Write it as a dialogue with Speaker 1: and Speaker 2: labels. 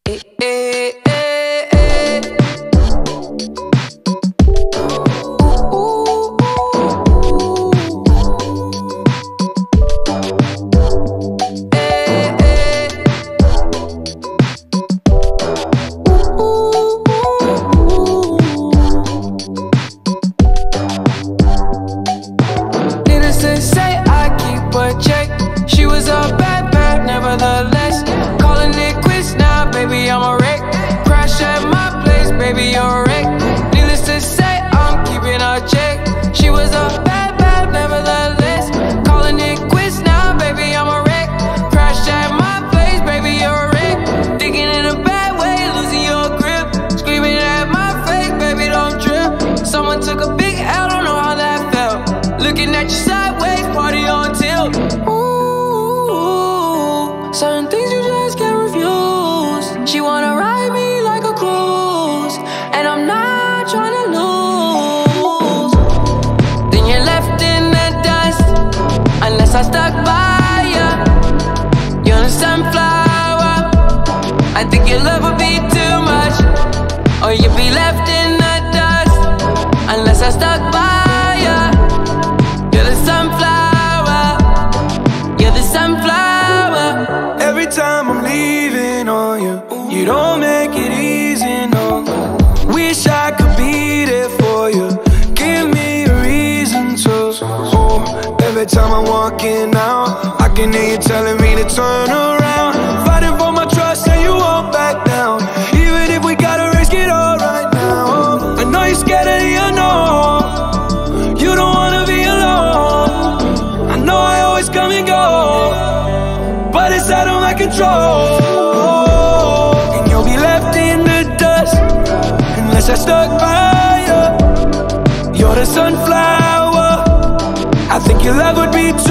Speaker 1: Certain things you just can't refuse. She wanna ride me like a cruise, and I'm not trying to lose. Then you're left in the dust, unless I stuck by ya. You're a sunflower. I think your love would be too much, or you'd be left in the dust, unless I stuck by ya. You're the sunflower. You're the sunflower.
Speaker 2: Every time I'm leaving on you, you don't make it easy, no. Wish I could be there for you. Give me a reason to. Oh, every time I'm walking out, I can hear you telling me to turn around. Fighting for my trust and you won't back down. Even if we gotta risk it all right now. I know you're scared of the unknown. You don't wanna be alone. I know I always come and go, but it's out of my control. And you'll be left in the dust, unless I stuck by you. You're the sunflower. I think your love would be